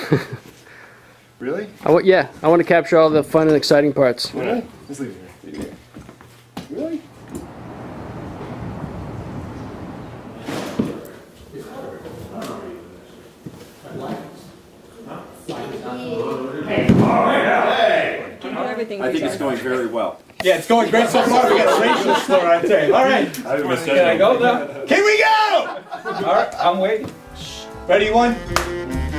Really? Yeah, I want to capture all the fun and exciting parts. Really? Let's leave it here. Really? I think it's going very well. Yeah, it's going great so far. We got a racial slur on tape. All right. Can I go now? Here we go! All right, I'm waiting. Ready, 1.